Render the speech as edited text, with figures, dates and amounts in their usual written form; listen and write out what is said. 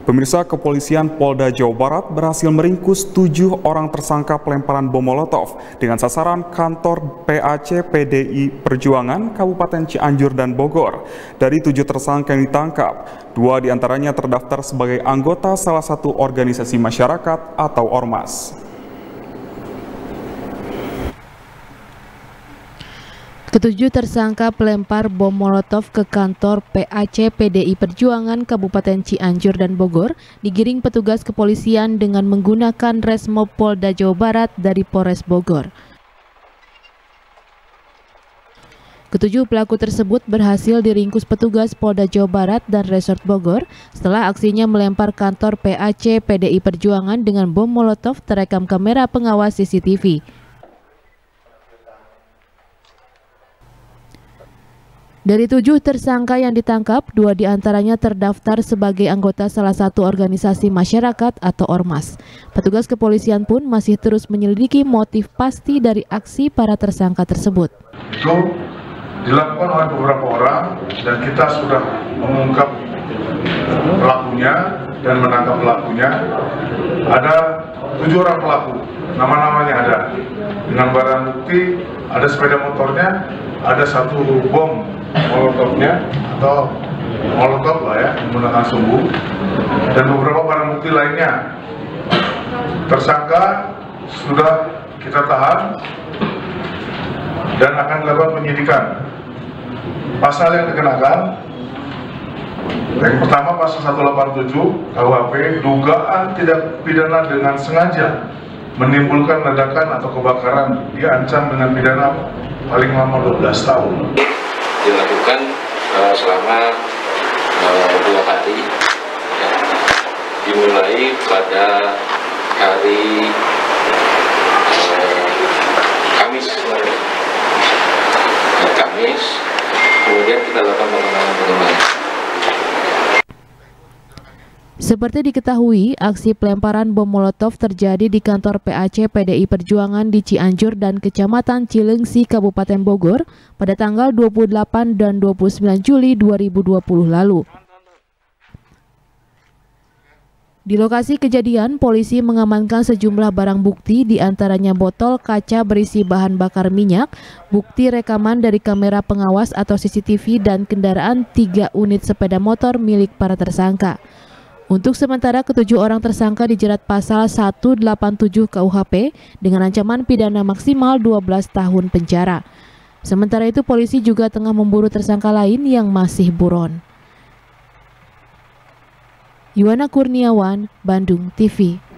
Pemirsa, kepolisian Polda Jawa Barat berhasil meringkus 7 orang tersangka pelemparan bom Molotov dengan sasaran kantor PAC PDI Perjuangan Kabupaten Cianjur dan Bogor. Dari 7 tersangka yang ditangkap, 2 diantaranya terdaftar sebagai anggota salah satu organisasi masyarakat atau ormas. Ketujuh tersangka pelempar bom Molotov ke kantor PAC PDI Perjuangan Kabupaten Cianjur dan Bogor digiring petugas kepolisian dengan menggunakan Resmob Polda Jawa Barat dari Polres Bogor. Ketujuh pelaku tersebut berhasil diringkus petugas Polda Jawa Barat dan Resort Bogor setelah aksinya melempar kantor PAC PDI Perjuangan dengan bom Molotov terekam kamera pengawas CCTV. Dari 7 tersangka yang ditangkap, 2 diantaranya terdaftar sebagai anggota salah satu organisasi masyarakat atau ormas. Petugas kepolisian pun masih terus menyelidiki motif pasti dari aksi para tersangka tersebut. Itu dilakukan oleh beberapa orang dan kita sudah mengungkap pelakunya dan menangkap pelakunya. Ada 7 orang pelaku, nama-namanya ada. Dengan barang bukti, ada sepeda motornya, ada 1 bom Molotovnya atau Molotov lah ya, menggunakan sumbu, dan beberapa barang bukti lainnya. Tersangka sudah kita tahan dan akan dilakukan penyidikan. Pasal yang dikenakan, yang pertama pasal 187 KUHP, dugaan tidak pidana dengan sengaja menimbulkan ledakan atau kebakaran, diancam dengan pidana paling lama 12 tahun. Dilakukan selama 2 hari, ya, dimulai pada hari Kamis, kemudian kita lakukan pengembangan. Seperti diketahui, aksi pelemparan bom Molotov terjadi di kantor PAC PDI Perjuangan di Cianjur dan Kecamatan Cilengsi, Kabupaten Bogor pada tanggal 28 dan 29 Juli 2020 lalu. Di lokasi kejadian, polisi mengamankan sejumlah barang bukti, diantaranya botol kaca berisi bahan bakar minyak, bukti rekaman dari kamera pengawas atau CCTV, dan kendaraan 3 unit sepeda motor milik para tersangka. Untuk sementara, ke-7 orang tersangka dijerat pasal 187 KUHP dengan ancaman pidana maksimal 12 tahun penjara. Sementara itu, polisi juga tengah memburu tersangka lain yang masih buron. Yuwana Kurniawan, Bandung TV.